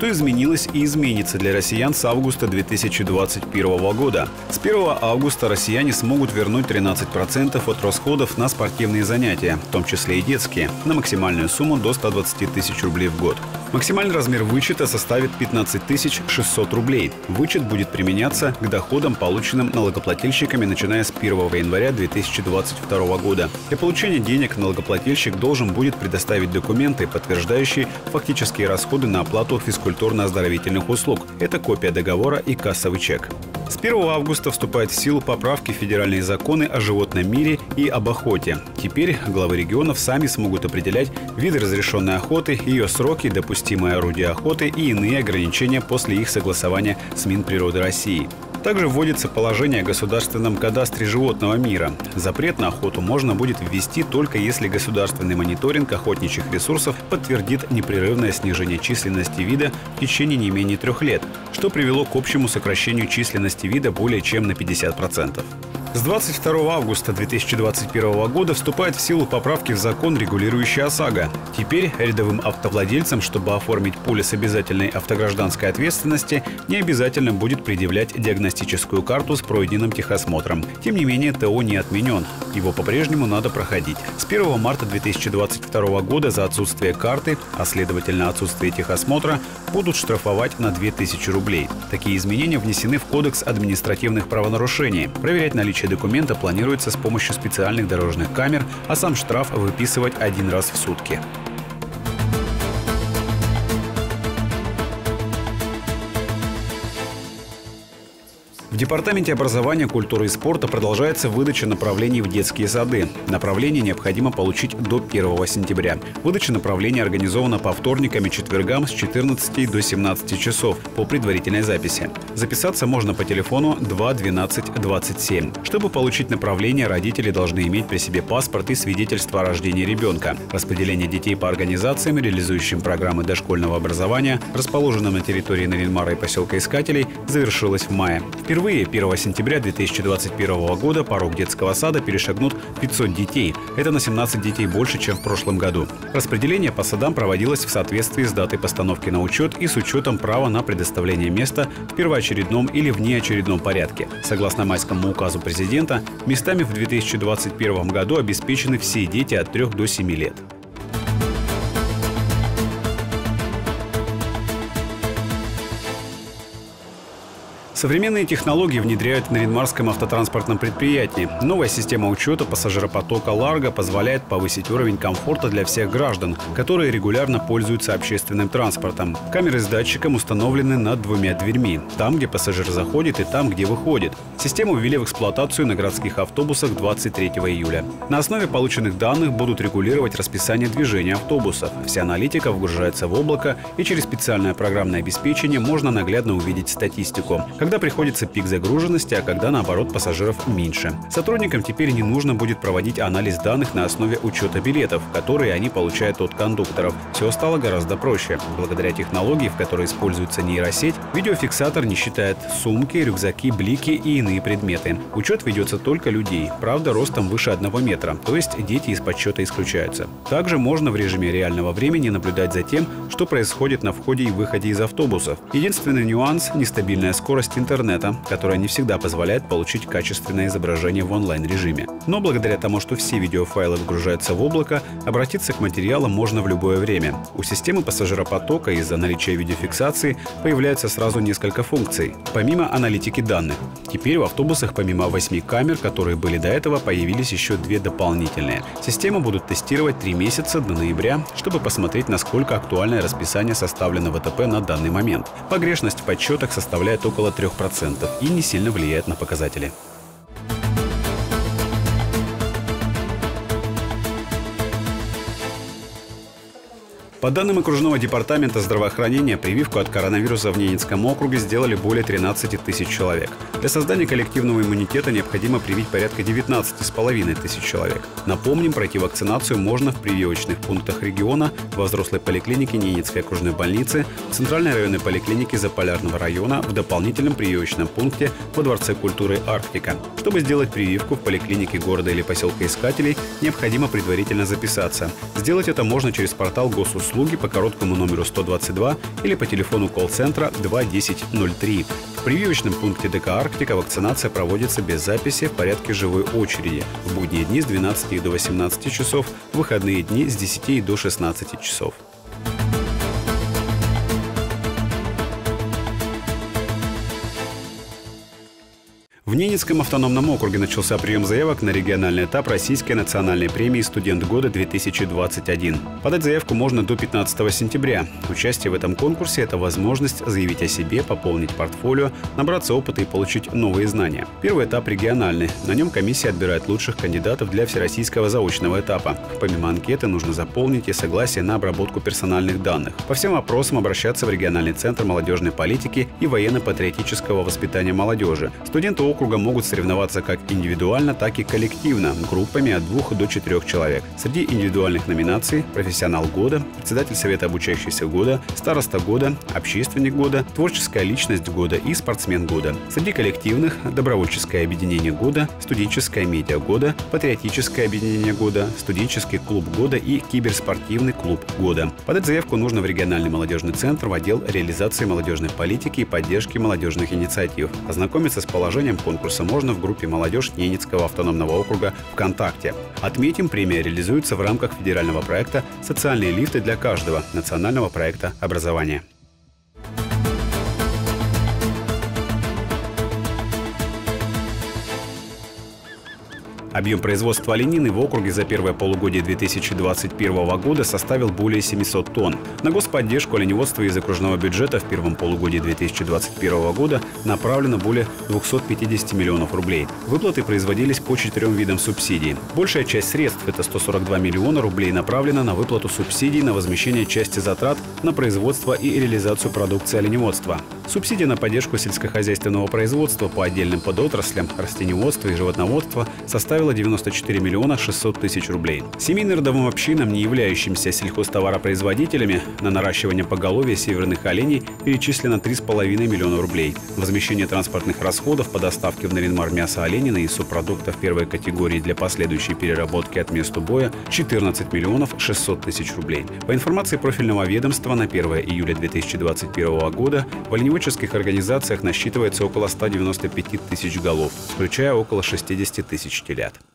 Что изменилось и изменится для россиян с августа 2021 года? С 1 августа россияне смогут вернуть 13% от расходов на спортивные занятия, в том числе и детские, на максимальную сумму до 120 тысяч рублей в год. Максимальный размер вычета составит 15 600 рублей. Вычет будет применяться к доходам, полученным налогоплательщиками, начиная с 1 января 2022 года. Для получения денег налогоплательщик должен будет предоставить документы, подтверждающие фактические расходы на оплату физкультурно-оздоровительных услуг. Это копия договора и кассовый чек. С 1 августа вступают в силу поправки в федеральные законы о животном мире и об охоте. Теперь главы регионов сами смогут определять виды разрешенной охоты, ее сроки, допустимые орудия охоты и иные ограничения после их согласования с Минприроды России. Также вводится положение о государственном кадастре животного мира. Запрет на охоту можно будет ввести только если государственный мониторинг охотничьих ресурсов подтвердит непрерывное снижение численности вида в течение не менее 3 лет, что привело к общему сокращению численности вида более чем на 50%. С 22 августа 2021 года вступают в силу поправки в закон, регулирующий ОСАГО. Теперь рядовым автовладельцам, чтобы оформить полис обязательной автогражданской ответственности, не обязательно будет предъявлять диагностическую карту с пройденным техосмотром. Тем не менее, ТО не отменен. Его по-прежнему надо проходить. С 1 марта 2022 года за отсутствие карты, а следовательно отсутствие техосмотра, будут штрафовать на 2000 рублей. Такие изменения внесены в Кодекс административных правонарушений. Проверять наличие документа планируется с помощью специальных дорожных камер, а сам штраф выписывать 1 раз в сутки. В Департаменте образования, культуры и спорта продолжается выдача направлений в детские сады. Направление необходимо получить до 1 сентября. Выдача направлений организована по вторникам и четвергам с 14 до 17 часов по предварительной записи. Записаться можно по телефону 2 12 27. Чтобы получить направление, родители должны иметь при себе паспорт и свидетельство о рождении ребенка. Распределение детей по организациям, реализующим программы дошкольного образования, расположенным на территории Нарьян-Мара и поселка Искателей, завершилось в мае. Впервые 1 сентября 2021 года порог детского сада перешагнут 500 детей. Это на 17 детей больше, чем в прошлом году. Распределение по садам проводилось в соответствии с датой постановки на учет и с учетом права на предоставление места в первоочередном или внеочередном порядке. Согласно майскому указу президента, местами в 2021 году обеспечены все дети от 3 до 7 лет. Современные технологии внедряют в Нарьян-Марском автотранспортном предприятии. Новая система учета пассажиропотока «Ларго» позволяет повысить уровень комфорта для всех граждан, которые регулярно пользуются общественным транспортом. Камеры с датчиком установлены над 2 дверьми – там, где пассажир заходит, и там, где выходит. Систему ввели в эксплуатацию на городских автобусах 23 июля. На основе полученных данных будут регулировать расписание движения автобусов. Вся аналитика вгружается в облако, и через специальное программное обеспечение можно наглядно увидеть статистику. Когда приходится пик загруженности, а когда, наоборот, пассажиров меньше. Сотрудникам теперь не нужно будет проводить анализ данных на основе учета билетов, которые они получают от кондукторов. Все стало гораздо проще. Благодаря технологии, в которой используется нейросеть, видеофиксатор не считает сумки, рюкзаки, блики и иные предметы. Учет ведется только людей, правда, ростом выше 1 метра, то есть дети из подсчета исключаются. Также можно в режиме реального времени наблюдать за тем, что происходит на входе и выходе из автобусов. Единственный нюанс – нестабильная скорость интернета, которая не всегда позволяет получить качественное изображение в онлайн-режиме. Но благодаря тому, что все видеофайлы выгружаются в облако, обратиться к материалам можно в любое время. У системы пассажиропотока из-за наличия видеофиксации появляется сразу несколько функций, помимо аналитики данных. Теперь в автобусах помимо 8 камер, которые были до этого, появились еще 2 дополнительные. Систему будут тестировать 3 месяца до ноября, чтобы посмотреть, насколько актуальное расписание составлено в ВТП на данный момент. Погрешность в подсчетах составляет около 3% и не сильно влияет на показатели. По данным окружного департамента здравоохранения, прививку от коронавируса в Ненецком округе сделали более 13 тысяч человек. Для создания коллективного иммунитета необходимо привить порядка 19,5 тысяч человек. Напомним, пройти вакцинацию можно в прививочных пунктах региона, во взрослой поликлинике Ненецкой окружной больницы, в Центральной районной поликлинике Заполярного района, в дополнительном прививочном пункте во Дворце культуры «Арктика». Чтобы сделать прививку в поликлинике города или поселка Искателей, необходимо предварительно записаться. Сделать это можно через портал госуслуг услуги по короткому номеру 122 или по телефону колл-центра 21003. В прививочном пункте ДК «Арктика» вакцинация проводится без записи в порядке живой очереди. В будние дни с 12 до 18 часов, в выходные дни с 10 до 16 часов. В Ненецком автономном округе начался прием заявок на региональный этап Российской национальной премии «Студент года-2021». Подать заявку можно до 15 сентября. Участие в этом конкурсе – это возможность заявить о себе, пополнить портфолио, набраться опыта и получить новые знания. Первый этап региональный. На нем комиссия отбирает лучших кандидатов для всероссийского заочного этапа. Помимо анкеты нужно заполнить и согласие на обработку персональных данных. По всем вопросам обращаться в региональный центр молодежной политики и военно-патриотического воспитания молодежи. Студенты округа могут соревноваться как индивидуально, так и коллективно, группами от 2 до 4 человек. Среди индивидуальных номинаций – профессионал года, председатель совета обучающихся года, староста года, общественник года, творческая личность года и спортсмен года. Среди коллективных – добровольческое объединение года, студенческое медиа года, патриотическое объединение года, студенческий клуб года и киберспортивный клуб года. Подать заявку нужно в региональный молодежный центр в отдел реализации молодежной политики и поддержки молодежных инициатив. Ознакомиться с положением конкурса можно в группе «Молодежь» Ненецкого автономного округа ВКонтакте. Отметим, премия реализуется в рамках федерального проекта «Социальные лифты для каждого» национального проекта образования. Объем производства оленины в округе за первое полугодие 2021 года составил более 700 тонн. На господдержку оленеводства из окружного бюджета в первом полугодии 2021 года направлено более 250 миллионов рублей. Выплаты производились по 4 видам субсидий. Большая часть средств, это 142 миллиона рублей, направлена на выплату субсидий на возмещение части затрат на производство и реализацию продукции оленеводства. Субсидия на поддержку сельскохозяйственного производства по отдельным подотраслям растениеводства и животноводства составила 94 миллиона 600 тысяч рублей. Семейно-родовым общинам, не являющимся сельхозтоваропроизводителями, на наращивание поголовья северных оленей перечислено 3,5 миллиона рублей. Возмещение транспортных расходов по доставке в Нарьян-Мар мяса оленины и субпродуктов первой категории для последующей переработки от месту боя 14 миллионов 600 тысяч рублей. По информации профильного ведомства, на 1 июля 2021 года в оленеводческих организациях насчитывается около 195 тысяч голов, включая около 60 тысяч телят.